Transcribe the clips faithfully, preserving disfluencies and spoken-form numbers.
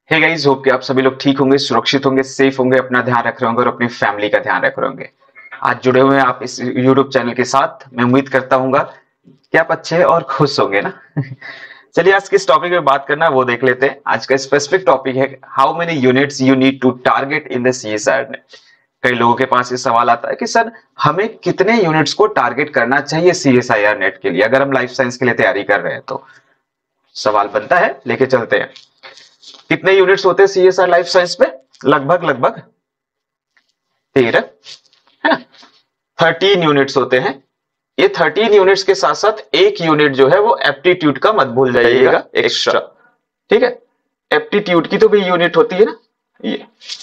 Hey guys, hope कि आप सभी लोग ठीक होंगे, सुरक्षित होंगे, सेफ होंगे, अपना ध्यान रख रहे होंगे और अपनी फैमिली का ध्यान रख रहे होंगे। आज जुड़े हुए हैं आप इस यूट्यूब चैनल के साथ। मैं उम्मीद करता हूँ कि आप अच्छे और खुश होंगे ना। चलिए आज किस टॉपिक में बात करना है वो देख लेते हैं। आज का स्पेसिफिक टॉपिक है how many units you need to target in the CSIR NET. कई लोगों के पास ये सवाल आता है कि सर हमें कितने यूनिट्स को टारगेट करना चाहिए सीएसआईआर नेट के लिए, अगर हम लाइफ साइंस के लिए तैयारी कर रहे हैं तो सवाल बनता है, लेके चलते हैं। कितने यूनिट्स होते हैं सीएसआर लाइफ साइंस में? लगभग लगभग तेरह, है ना। थर्टीन यूनिट्स होते हैं। ये थर्टीन यूनिट्स के साथ साथ एक यूनिट जो है वो एप्टीट्यूड का मत भूल जाइएगा, एक्स्ट्रा। ठीक है, एप्टीट्यूड की तो भी यूनिट होती है ना ये।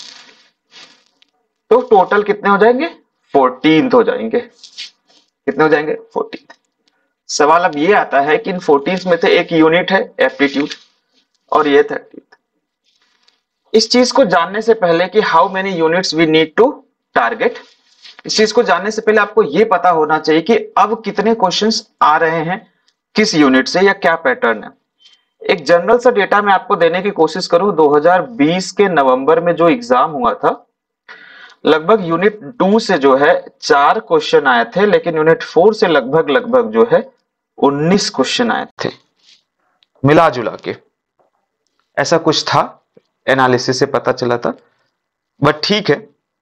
तो टोटल कितने हो जाएंगे? फोर्टीन हो जाएंगे। कितने हो जाएंगे? फोर्टीन। सवाल अब ये आता है कि इन फोर्टीन में से एक यूनिट है एप्टीट्यूड और ये थर्टीन। इस चीज को जानने से पहले कि how many units we need to target, इस चीज को जानने से पहले आपको यह पता होना चाहिए कि अब कितने क्वेश्चंस आ रहे हैं किस यूनिट से या क्या पैटर्न है। एक जनरल सा डेटा मैं आपको देने की कोशिश करूं। दो हज़ार बीस के नवंबर में जो एग्जाम हुआ था, लगभग यूनिट टू से जो है चार क्वेश्चन आए थे, लेकिन यूनिट फोर से लगभग लगभग जो है उन्नीस क्वेश्चन आए थे मिला जुला के। ऐसा कुछ था, एनालिसिस से पता चला था। बट ठीक है,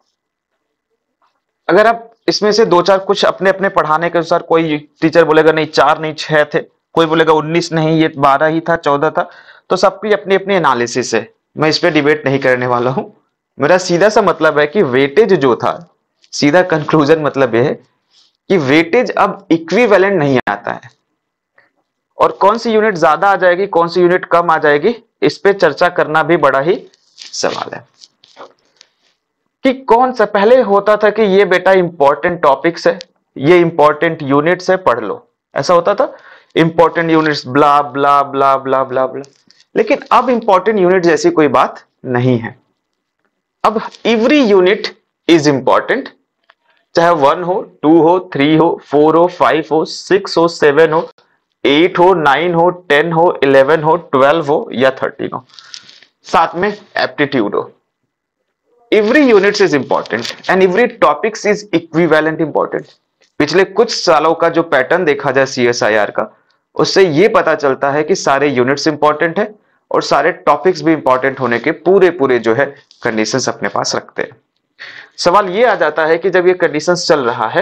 अगर आप इसमें से दो चार कुछ अपने अपने पढ़ाने के अनुसार, कोई टीचर बोलेगा नहीं चार नहीं छह थे, कोई बोलेगा उन्नीस नहीं ये बारह ही था, चौदह था, तो सबकी अपनी अपनी एनालिसिस है। मैं इस पे डिबेट नहीं करने वाला हूं। मेरा सीधा सा मतलब है कि वेटेज जो था, सीधा कंक्लूजन मतलब यह है कि वेटेज अब इक्विवेलेंट नहीं आता है, और कौन सी यूनिट ज्यादा आ जाएगी कौन सी यूनिट कम आ जाएगी इस पे चर्चा करना भी बड़ा ही सवाल है। कि कौन सा पहले होता था कि ये बेटा इंपॉर्टेंट टॉपिक्स है, ये इंपॉर्टेंट यूनिट्स है, पढ़ लो, ऐसा होता था। Important units blah blah blah blah blah blah. लेकिन अब इंपॉर्टेंट यूनिट जैसी कोई बात नहीं है। अब एवरी यूनिट इज इंपॉर्टेंट, चाहे वन हो, टू हो, थ्री हो, फोर हो, फाइव हो, सिक्स हो, सेवन हो, एट हो, नाइन हो, टेन हो, इलेवन हो, ट्वेल्व हो या थर्टीन हो, साथ में एप्टीट्यूड हो। Every unit is important and every topics is equivalent important. पिछले कुछ सालों का जो पैटर्न देखा जाए सीएसआईआर का, उससे यह पता चलता है कि सारे यूनिट्स इंपॉर्टेंट है और सारे टॉपिक्स भी इंपॉर्टेंट होने के पूरे पूरे जो है कंडीशंस अपने पास रखते हैं। सवाल यह आ जाता है कि जब ये कंडीशंस चल रहा है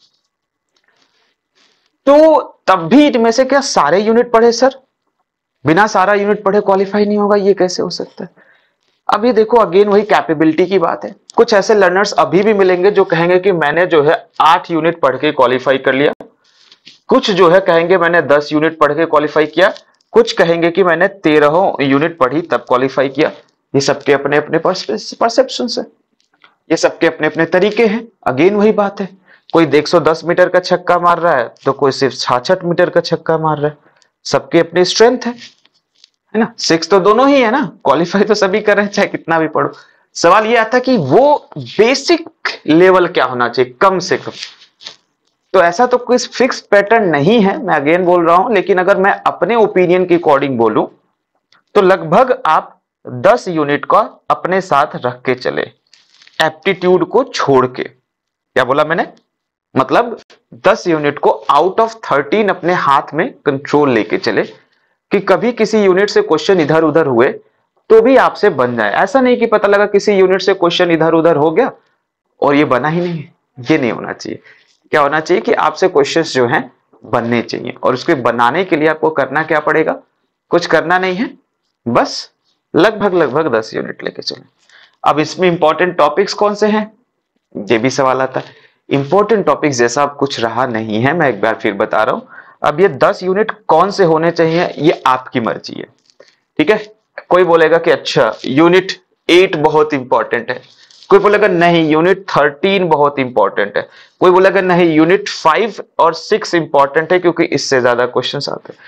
तो तब भी इनमें से क्या सारे यूनिट पढ़े सर? बिना सारा यूनिट पढ़े क्वालिफाई नहीं होगा, ये कैसे हो सकता है? अब ये देखो, अगेन वही कैपेबिलिटी की बात है। कुछ ऐसे लर्नर्स अभी भी मिलेंगे जो कहेंगे कि मैंने जो है आठ यूनिट पढ़ के क्वालिफाई कर लिया, कुछ जो है कहेंगे मैंने दस यूनिट पढ़ के क्वालिफाई किया, कुछ कहेंगे कि मैंने तेरह यूनिट पढ़ी तब क्वालिफाई किया। ये सबके अपने अपने परसेप्शन है, ये सबके अपने अपने तरीके हैं। अगेन वही बात है, कोई एक सौ दस मीटर का छक्का मार रहा है तो कोई सिर्फ छियासठ मीटर का छक्का मार रहा है। सबके अपनी स्ट्रेंथ है, है ना। सिक्स तो दोनों ही है ना, क्वालिफाई तो सभी कर रहे हैं चाहे कितना भी पढ़ो। सवाल ये आता कि वो बेसिक लेवल क्या होना चाहिए कम से कम। तो ऐसा तो कोई फिक्स पैटर्न नहीं है, मैं अगेन बोल रहा हूं, लेकिन अगर मैं अपने ओपिनियन के अकॉर्डिंग बोलूं तो लगभग आप दस यूनिट का अपने साथ रख के चले, एप्टीट्यूड को छोड़ के। क्या बोला मैंने? मतलब दस यूनिट को आउट ऑफ थर्टीन अपने हाथ में कंट्रोल लेके चले कि कभी किसी यूनिट से क्वेश्चन इधर उधर हुए तो भी आपसे बन जाए। ऐसा नहीं कि पता लगा किसी यूनिट से क्वेश्चन इधर उधर हो गया और ये बना ही नहीं है, ये नहीं होना चाहिए। क्या होना चाहिए कि आपसे क्वेश्चंस जो हैं बनने चाहिए, और उसके बनाने के लिए आपको करना क्या पड़ेगा? कुछ करना नहीं है, बस लगभग लगभग दस यूनिट लेके चले। अब इसमें इंपॉर्टेंट टॉपिक्स कौन से हैं, ये भी सवाल आता है। इंपॉर्टेंट टॉपिक्स जैसा अब कुछ रहा नहीं है, मैं एक बार फिर बता रहा हूं। अब ये दस यूनिट कौन से होने चाहिए ये आपकी मर्जी है, ठीक है। कोई बोलेगा कि अच्छा यूनिट एट बहुत इंपॉर्टेंट है, कोई बोलेगा नहीं यूनिट थर्टीन बहुत इंपॉर्टेंट है, कोई बोलेगा नहीं यूनिट फाइव और सिक्स इंपॉर्टेंट है क्योंकि इससे ज्यादा क्वेश्चंस आते हैं।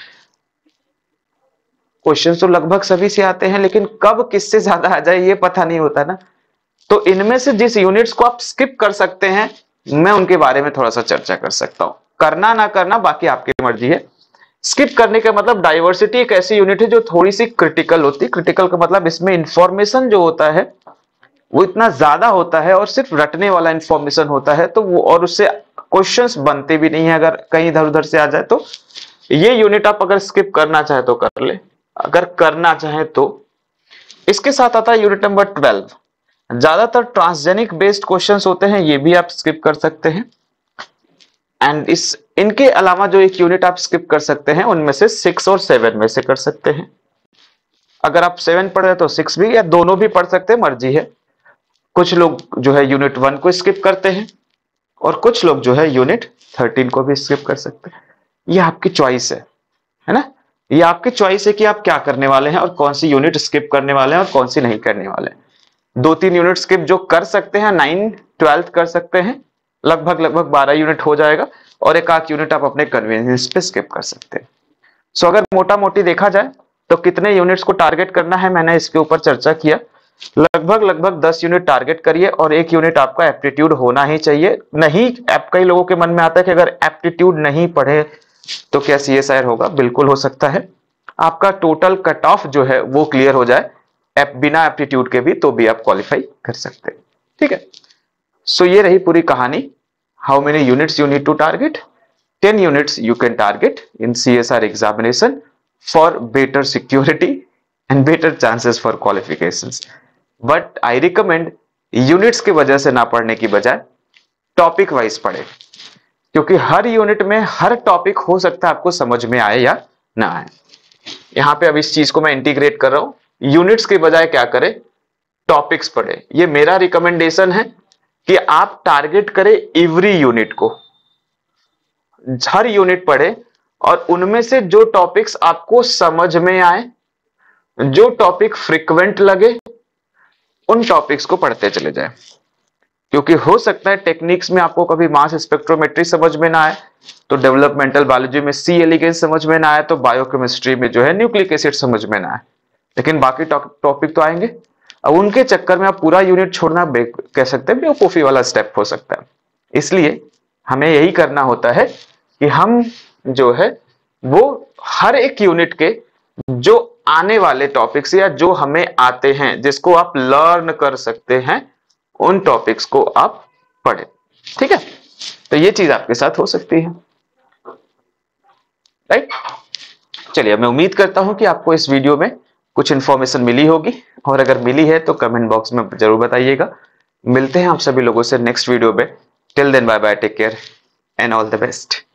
क्वेश्चंस तो लगभग सभी से आते हैं, लेकिन कब किससे ज्यादा आ जाए ये पता नहीं होता ना। तो इनमें से जिस यूनिट्स को आप स्किप कर सकते हैं, मैं उनके बारे में थोड़ा सा चर्चा कर सकता हूं। करना ना करना बाकी आपकी मर्जी है। स्किप करने का मतलब डाइवर्सिटी एक ऐसी यूनिट है जो थोड़ी सी क्रिटिकल होती है। क्रिटिकल का मतलब इसमें इंफॉर्मेशन जो होता है वो इतना ज्यादा होता है और सिर्फ रटने वाला इंफॉर्मेशन होता है, तो वो और उससे क्वेश्चंस बनते भी नहीं है अगर कहीं इधर उधर से आ जाए तो। ये यूनिट आप अगर स्किप करना चाहे तो कर ले, अगर करना चाहे तो। इसके साथ आता है यूनिट नंबर ट्वेल्व। ज्यादातर ट्रांसजेनिक बेस्ड क्वेश्चंस होते हैं, ये भी आप स्किप कर सकते हैं। एंड इस इनके अलावा जो एक यूनिट आप स्किप कर सकते हैं उनमें से सिक्स और सेवन में से कर सकते हैं। अगर आप सेवन पढ़ रहे हैं तो सिक्स भी या दोनों भी पढ़ सकते हैं, मर्जी है। कुछ लोग जो है यूनिट वन को स्किप करते हैं और कुछ लोग जो है यूनिट थर्टीन को भी स्किप कर सकते हैं। ये आपकी चॉइस है, है ना। ये आपकी चॉइस है कि आप क्या करने वाले हैं और कौन सी यूनिट स्किप करने वाले हैं और कौन सी नहीं करने वाले हैं। दो तीन यूनिट स्किप जो कर सकते हैं, नाइन ट्वेल्थ कर सकते हैं, लगभग लगभग बारह यूनिट हो जाएगा। और एक आध यूनिट आप अपने कन्वीनियंस पे स्किप कर सकते हैं। सो अगर मोटा मोटी देखा जाए तो कितने यूनिट्स को टारगेट करना है, मैंने इसके ऊपर चर्चा किया। लगभग लगभग दस यूनिट टारगेट करिए और एक यूनिट आपका एप्टीट्यूड होना ही चाहिए। नहीं, कई लोगों के मन में आता है कि अगर एप्टीट्यूड नहीं पढ़े तो क्या सीएसआईआर होगा। बिल्कुल हो सकता है, आपका टोटल कट ऑफ जो है वो क्लियर हो जाए एप, बिना एप्टीट्यूड के भी, तो भी आप क्वालिफाई कर सकते हैं। ठीक है, सो ये रही पूरी कहानी। How many units you need to target? Ten units you can target in C S R examination for better security and better chances for qualifications. But I recommend units की वजह से ना पढ़ने की बजाय टॉपिक वाइज पढ़े, क्योंकि हर unit में हर टॉपिक हो सकता है आपको समझ में आए या ना आए। यहां पे अब इस चीज को मैं इंटीग्रेट कर रहा हूं। यूनिट्स के बजाय क्या करें, टॉपिक्स पढ़े। ये मेरा रिकमेंडेशन है कि आप टारगेट करें एवरी यूनिट को, हर यूनिट पढ़े और उनमें से जो टॉपिक्स आपको समझ में आए, जो टॉपिक फ्रिक्वेंट लगे, उन टॉपिक्स को पढ़ते चले जाए। क्योंकि हो सकता है टेक्निक्स में आपको कभी मास स्पेक्ट्रोमेट्री समझ में ना आए, तो डेवलपमेंटल बायोलॉजी में सी एलिगेंस समझ में ना आए, तो बायोकेमिस्ट्री में जो है न्यूक्लिक एसिड समझ में ना आए, लेकिन बाकी टॉपिक तो आएंगे। अब उनके चक्कर में आप पूरा यूनिट छोड़ना कह सकते हैं बेवकूफी वाला स्टेप हो सकता है। इसलिए हमें यही करना होता है कि हम जो है वो हर एक यूनिट के जो आने वाले टॉपिक्स या जो हमें आते हैं, जिसको आप लर्न कर सकते हैं, उन टॉपिक्स को आप पढ़ें। ठीक है, तो ये चीज आपके साथ हो सकती है, राइट। चलिए, मैं उम्मीद करता हूं कि आपको इस वीडियो में कुछ इंफॉर्मेशन मिली होगी, और अगर मिली है तो कमेंट बॉक्स में जरूर बताइएगा। मिलते हैं आप सभी लोगों से नेक्स्ट वीडियो में। Till then, bye bye, take care and all the best.